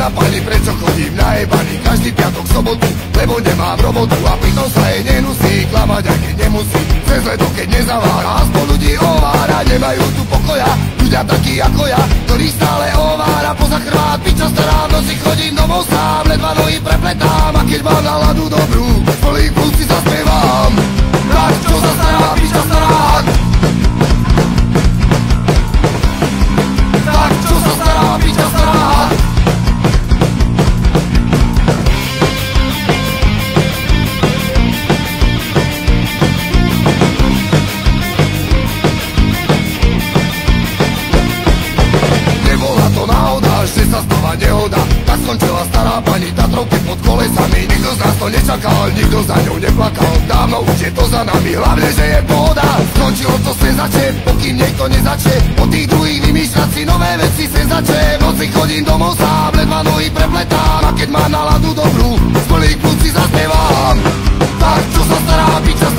stará pani, prečo chodím najebaný každý piatok, sobotu, lebo nemám robotu a pritom sa jej nenusí klamať, aj keď nemusí, cez leto, keď nezavára, aspoň ľudí ovára, nemajú tu pokoja, ľudia takí ako ja, ktorý stále ovára poza chrbát, piča stará, v noci chodím domov sám, ledva nohy prepletám a keď mám náladu dobrú, z plných plúc si zaspievam. Tak čo sa stará, piča stará? Tak čo sa stará, piča stará? Nebola to náhoda, že sa stala nehoda, tak skončila stará pani Tatrovke pod kolesami. Nikto z nás to nečakal, nikto za ňou neplakal, dávno už je to za nami, hlavne, že je pohoda. Skončilo to senzačne, pokým niekto nezačne od tých druhých vymýšľať si nové veci senzačne. V noci chodím domov sám, ledva nohy prepletám a keď mám náladu dobrú, z plných plúc si zaspievam. Tak čo sa stará, piča